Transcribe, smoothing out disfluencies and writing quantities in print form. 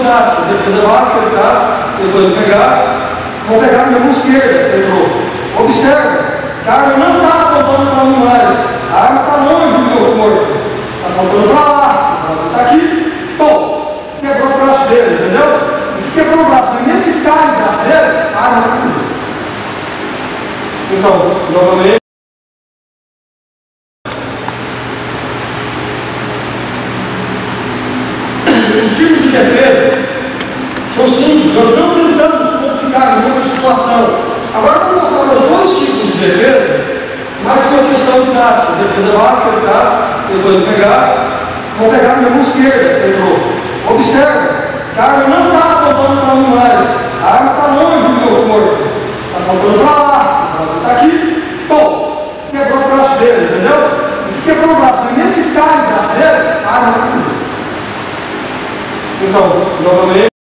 táticos. A defesa vai apertar, depois de pegar, vou pegar na mão esquerda, entrou. Observe que a arma não está apontando para mim mais. A arma está longe do meu corpo. Está apontando para lá. Está aqui. Bom, quebrou o braço dele, entendeu? E quebrou o braço. Mas mesmo que cai o braço dele, a arma está comigo. Então, novamente. Os tipos de defesa são simples, nós não tentamos complicar nenhuma situação. Agora vamos mostrar os dois tipos de defesa, mais uma questão de tática. A defesa vai apertar, depois de pegar, vou pegar na mão esquerda, entrou. Observe que a arma não está apontando para mim mais. A arma está longe do meu corpo. Está apontando para lá. Está aqui. Bom, quebrou o braço dele, entendeu? E quebrou o braço, mas mesmo que cai o braço dele, a arma está comigo. Então, novamente.